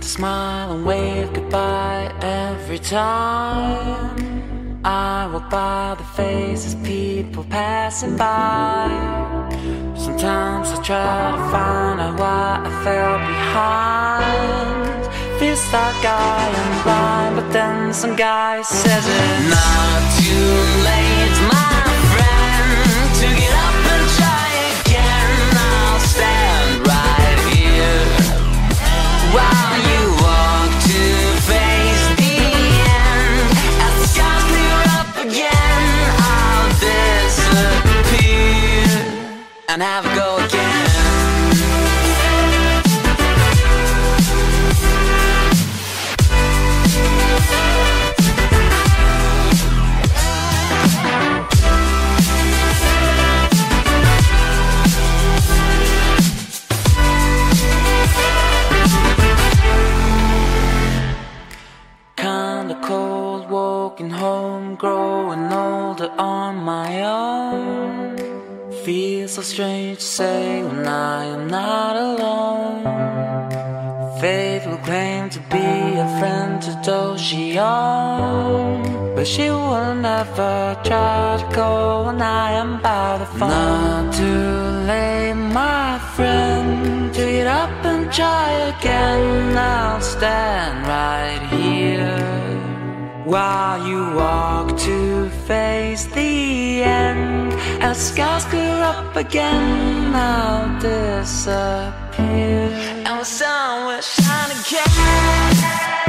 smile and wave goodbye every time I walk by the faces people passing by. Sometimes I try to find out why I fell behind. Feels like I am blind, but then some guy says it's not too late, my friend, to get up and try again. I'll stand right here while you walk to face the end. As the skies clear up again, I'll disappear and have a go again. Kinda cold, walking home, growing older on my own. Feels so strange to say when I am not alone. Faith will claim to be a friend to those she owns, but she will never try to go when I am by the phone. Not too late, my friend, to get up and try again. I'll stand right here while you walk to face the end. As skies clear up again, I'll disappear, and the sun will shine again.